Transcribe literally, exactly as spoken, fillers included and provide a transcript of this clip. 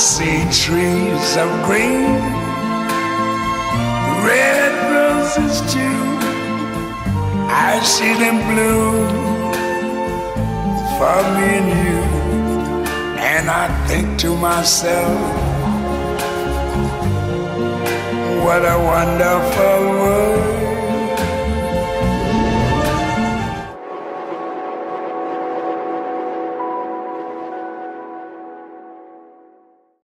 see trees of green, red roses too. I see them bloom for me and you. And I think to myself, what a wonderful